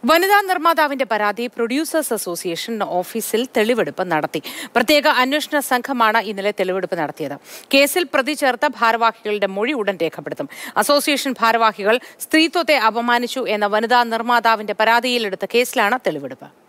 വനിതാ നിർമ്മാതാവിന്റെ പരാതി producers association ഓഫീസിൽ തെളിവെടുപ്പ് നടത്തി. പ്രത്യേക അന്വേഷണ സംഘമാണ് ഇന്നലെ തെളിവെടുപ്പ് നടത്തിയത്. കേസിൽ പ്രതി ചേർത്ത ഭാരവാഹികളുടെ മൊഴി ഉടൻ രേഖപ്പെടുത്തും. അസോസിയേഷൻ ഭാരവാഹികൾ സ്ത്രീത്വത്തെ അപമാനിച്ചു എന്ന വനിതാ നിർമ്മാതാവിന്റെ പരാതിയിലെടുത്ത കേസിലാണ് തെളിവെടുപ്പ്.